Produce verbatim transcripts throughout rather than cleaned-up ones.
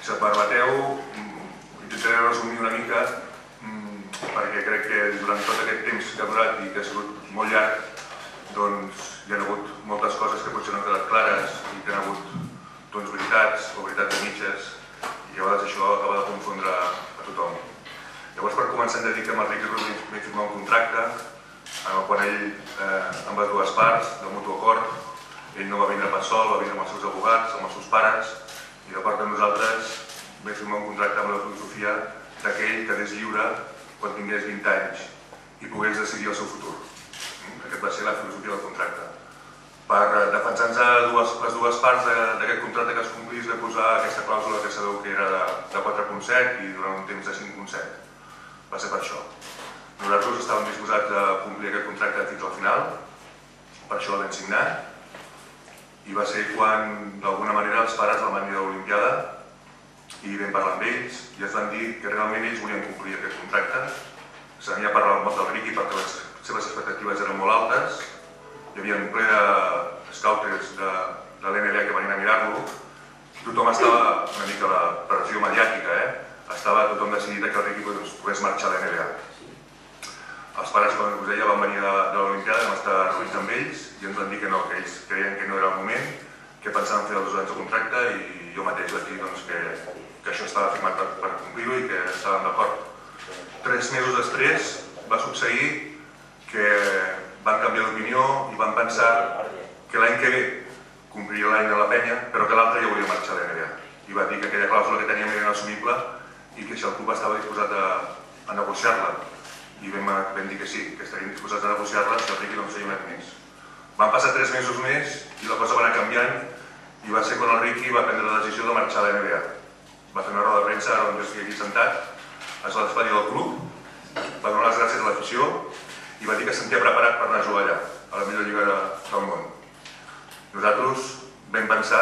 Si et permeteu, intentaré resumir una mica perquè crec que durant tot aquest temps que ha durat i que ha sigut molt llarg doncs hi ha hagut moltes coses que potser no han quedat clares i que han hagut doncs, veritats o veritats de mitges i a vegades això acaba de confondre a tothom. Llavors, per començar, hem de dir que amb el Riqui Rubio vaig firmar un contracte en el qual ell, eh, amb les dues parts, de mutu acord, ell no va vindre pas sol, va vindre amb els seus advocats, amb els seus pares, i d'acord amb nosaltres vaig firmar un contracte amb la filosofia d'aquell que quedés lliure quan tingués vint anys i pogués decidir el seu futur. Aquest va ser la filosofia del contracte. Per defensar-nos les dues parts d'aquest contracte que es complís de posar aquesta clàusula que sabeu que era de quatre punt set i durant un temps de cinc punt set. Va ser per això. Nosaltres estàvem disposats a complir aquest contracte fins al final, per això el vam signar, i va ser quan d'alguna manera els pares van venir a l'Olimpiada i vam parlar amb ells i ens van dir que realment ells volien complir aquest contracte. Se n'havia parlat molt del Riqui perquè les seves expectatives eren molt altes. Hi havia un ple de scouters de l'N B A que venien a mirar-lo i tothom estava una mica la pressió mediàtica, eh? Estava tothom decidit que el Riqui pogués marxar a l'N B A. Els pares, com us deia, van venir de l'Olimpiada, vam estar reunits amb ells i ens van dir que no, que ells creien que no era el moment, que pensaven fer els dos anys de contracte i jo mateix vaig dir que que això estava firmat per complir-ho i que estàvem d'acord. Tres mesos després va succeir que van canviar d'opinió i van pensar que l'any que ve compliria l'any de la penya, però que l'altre ja volia marxar a l'N B A. I va dir que aquella clàusula que teníem era inassumible i que si el club estava disposat a negociar-la. I vam dir que sí, que estaríem disposats a negociar-la si el Riqui no en feia més. Van passar tres mesos més i la cosa va anar canviant i va ser quan el Riqui va prendre la decisió de marxar a l'N B A. Va fer una roda de premsa, ara on jo estic aquí sentat, es va despedir del club, va donar les gràcies a l'afició i va dir que es sentia preparat per anar a jugar allà, a la millor lliga del món. Nosaltres vam pensar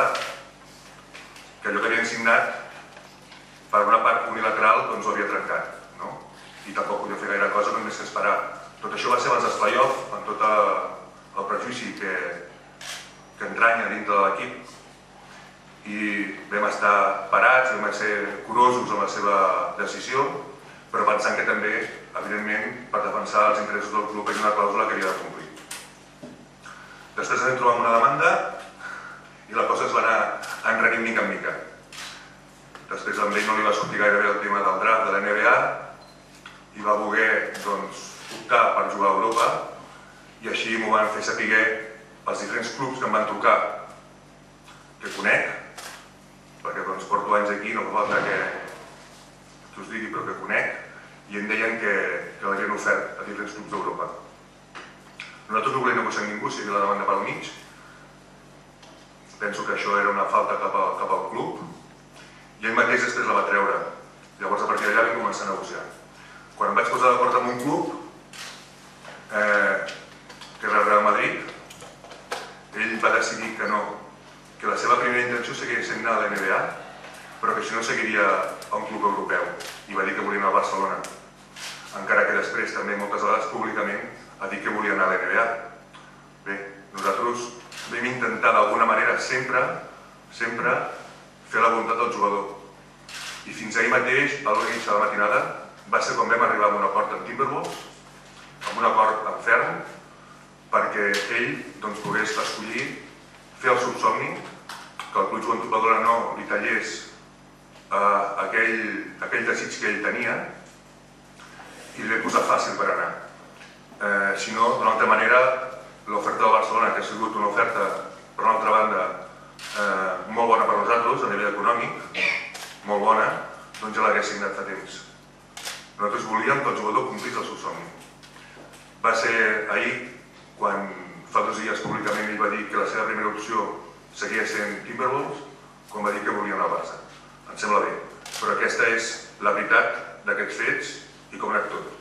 que allò que havien signat per una part unilateral doncs ho havia trencat, no? I tampoc podia fer gaire cosa només que esperar. Tot això va ser abans dels play-off, amb tot el prejudici que entranya dintre de l'equip i vam estar parats, vam ser curosos amb la seva decisió, però pensant que també, evidentment, per defensar els interessos del club és una clàusula que havia de complir. Després ens vam trobar una demanda i la cosa es va anar enrenint mica en mica. Després a ell no li va sortir gaire bé el tema del draft de la N B A i va voler optar per jugar a Europa i així m'ho van fer saber els diferents clubs que em van trucar que conec, perquè porto anys aquí, no fa falta que us digui, però que conec, i em deien que l'havien ofert a diferents clubs d'Europa. Nosaltres no volem negociar amb ningú, si hi havia la demanda pel mig. Penso que això era una falta cap al club, i ell mateix després la va treure. Llavors, a partir d'allà vam començar a negociar. Quan em vaig posar d'acord amb un club, que era el Real Madrid, ell va decidir que no, que la seva primera intenció seguia sent anar a la N B A, però que si no seguiria a un club europeu, i va dir que volia anar al Barcelona. Encara que després, també moltes vegades públicament, ha dit que volia anar a la N B A. Bé, nosaltres vam intentar d'alguna manera sempre, sempre, fer la voluntat del jugador. I fins ahir mateix, a l'hora de la matinada, va ser quan vam arribar a un acord amb Timberwolves, amb un acord en ferm, perquè ell pogués escollir fer el subsomni, que el Club Joventut Badalona no li tallés aquell desig que ell tenia i li vam posar fàcil per anar. Si no, d'una altra manera, l'oferta de Barcelona, que ha sigut una oferta, per una altra banda, molt bona per nosaltres, a nivell econòmic, molt bona, doncs ja l'hagués signat fa temps. Nosaltres volíem que el jugador complís el seu somni. Va ser ahir, quan fa dos dies públicament ell va dir que la seva primera opció seguia sent Timberwolves, quan va dir que volia anar al Barça. Em sembla bé, però aquesta és la veritat d'aquests fets i com ha anat tot.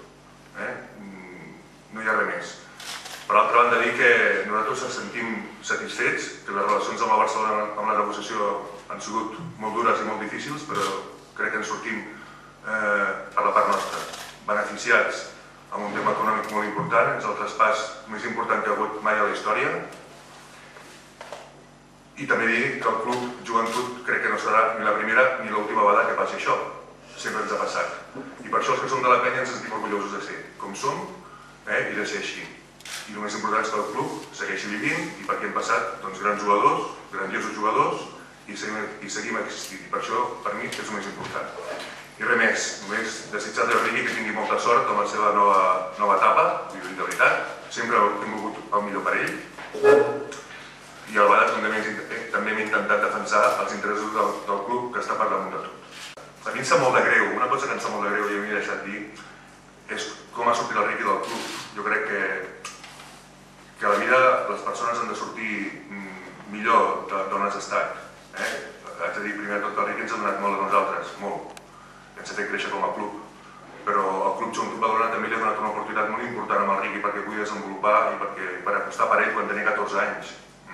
No hi ha res més. Per altra banda, dir que nosaltres ens sentim satisfets, que les relacions amb el Barcelona amb la negociació han sigut molt dures i molt difícils, però crec que ens sortim per la part nostra beneficiats amb un tema econòmic molt important, és el traspàs més important que ha hagut mai a la història. I també dir que el club Joventut crec que no serà ni la primera ni l'última vegada que passi això. Sempre ens ha passat. I per això els que som de la penya ens sentim orgullosos de ser com som i de ser així. I el més important és que el club segueixi vivint i perquè hem passat grans jugadors, grandiosos jugadors i seguim existint. I per això, per mi, és el més important. I res més, només desitjar-li al Riqui que tingui molta sort amb la seva nova etapa, vull dir, de veritat. Sempre hem volgut el millor per ell. I al Badat també hem intentat defensar els interessos del club que està per damunt de tot. A mi em sap molt de greu, una cosa que em sap molt de greu i a mi m'he deixat dir és com ha sortit el Riqui del club. Jo crec que que a la vida les persones han de sortir millor d'on has estat. Haig de dir primer de tot que el Riqui ens ha donat molt a nosaltres, molt. Ens ha fet créixer com a club. Però el Club Joventut Badalona també li ha donat una oportunitat molt important amb el Riqui perquè pugui desenvolupar i per apostar per ell quan tenia catorze anys.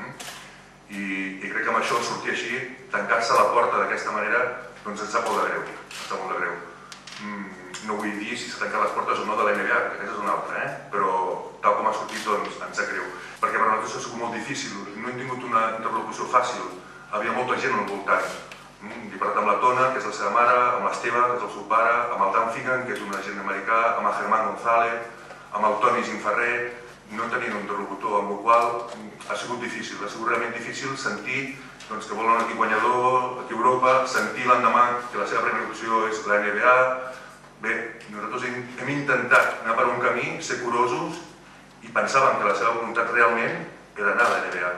I crec que amb això sortir així, tancar-se la porta d'aquesta manera, doncs ens sap molt de greu. Ens sap molt de greu. No vull dir si s'ha tancat les portes o no de la N B A, que aquesta és una altra, però tal com ha sortit, doncs ens sap greu. Perquè per nosaltres ha sigut molt difícil, no hem tingut una interlocució fàcil, havia molta gent al voltant. He parlat amb la Tona, que és la seva mare, amb l'Esteve, que és el seu pare, amb el Dan Figan, que és un agent americà, amb el Germán González, amb el Toni Ginferrer, no tenien un interlocutor, amb el qual ha sigut difícil, ha sigut realment difícil sentir que volen un equip guanyador aquí a Europa, sentir l'endemà que la seva primera opció és la N B A. Bé, nosaltres hem intentat anar per un camí, ser curosos i pensàvem que la seva voluntat realment era anar a la N B A.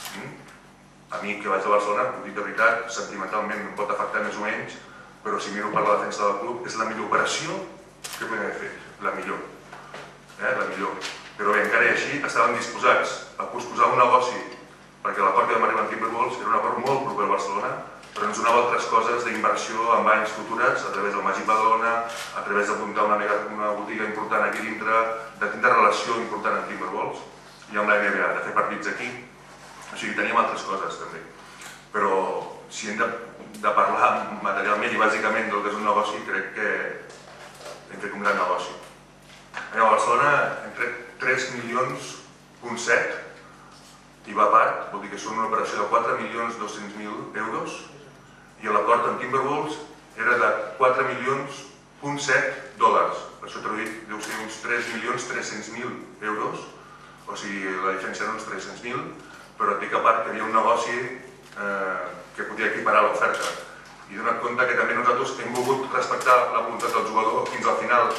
A mi, que vaig a Barcelona, ho dic de veritat, sentimentalment em pot afectar més o menys, però si miro per la defensa del club, és la millor operació que podem haver fet, la millor. La millor. Però bé, encara i així estàvem disposats a posposar un negoci perquè l'acord que vam arribar amb Timberwolves era un acord molt proper a Barcelona, però ens donava altres coses d'inversió en anys futures a través del Màgic Badalona, a través d'apuntar una botiga important aquí dintre, de tindre relació important amb Timberwolves i amb la N B A, de fer partits aquí. O sigui, teníem altres coses també. Però si hem de parlar materialment i bàsicament del que és un negoci, crec que hem fet un gran negoci. A Barcelona hem tret tres milions punt set i va a part, vol dir que són una operació de quatre milions dos-cents mil euros i l'acord amb Timberwolves era de quatre milions punt set dòlars. Per això traduït deu ser uns tres milions tres-cents mil euros, o sigui, la diferència era uns tres-cents mil, però et dic a part que hi havia un negoci que podia equiparar l'oferta. I he donat compte que també nosaltres hem volgut respectar la voluntat del jugador fins al final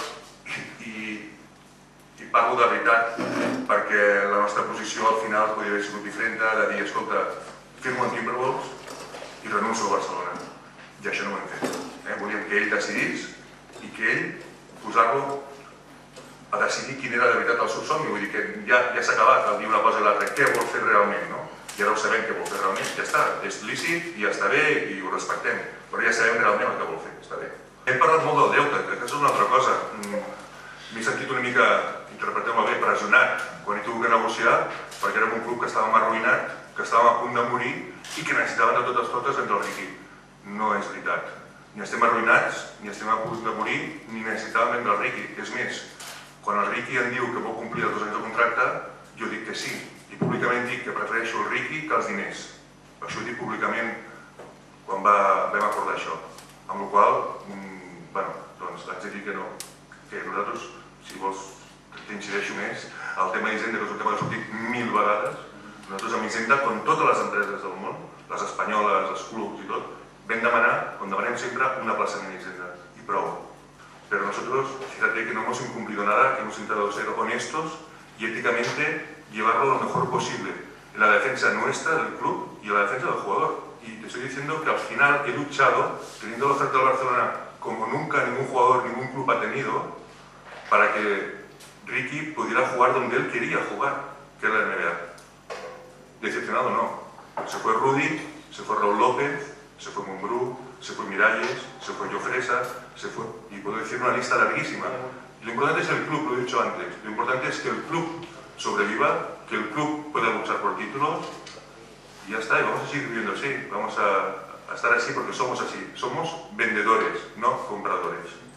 i parlo de veritat perquè la nostra posició al final podria haver sigut diferent de dir, escolta, firmo amb Timberwolves i renuncio a Barcelona. I això no ho hem fet. Volíem que ell decidís i que ell posar-lo a decidir quin era de veritat el seu somni. Vull dir que ja s'ha acabat el dir una cosa i l'altra. Què vol fer realment? I ara ho sabem què vol fer realment. Ja està, és lícit i ja està bé i ho respectem. Però ja sabem realment el que vol fer. Està bé. Hem parlat molt del deute, que és una altra cosa. M'he sentit una mica, interpreteu-me bé, pressionat quan he tingut que negociar perquè érem un club que estàvem arruïnat, que estàvem a punt de morir i que necessitaven de totes totes entre el Riqui. No és veritat. Ni estem arruïnats, ni estem a punt de morir, ni necessitàvem entre el Riqui. És més, quan el Riqui em diu que vol complir els dos anys de contracte, jo dic que sí. I públicament dic que prefereixo el Riqui que els diners. Això ho dic públicament quan vam acordar això. Amb la qual cosa, haig de dir que no. Que nosaltres, si vols que t'incideixo més, el tema d'Hisenda, que és un tema que ha sortit mil vegades, nosaltres amb Hisenda, com totes les empreses del món, les espanyoles, els clubs i tot, vam demanar, com demanem sempre, una plaça en Hisenda, i prou. Pero nosotros, fíjate que no hemos incumplido nada, que hemos intentado ser honestos y éticamente llevarlo lo mejor posible en la defensa nuestra del club y en la defensa del jugador. Y te estoy diciendo que al final he luchado, teniendo la oferta del Barcelona como nunca ningún jugador, ningún club ha tenido, para que Riqui pudiera jugar donde él quería jugar, que es la N B A. Decepcionado no. Se fue Rudy, se fue Raúl López, se fue Mumbrú, se fue Miralles, se fue Jofresa, se fue... Y puedo decir una lista larguísima. Lo importante es el club, lo he dicho antes. Lo importante es que el club sobreviva, que el club pueda luchar por títulos y ya está. Y vamos a seguir viviendo así. Vamos a, a estar así porque somos así. Somos vendedores, no compradores.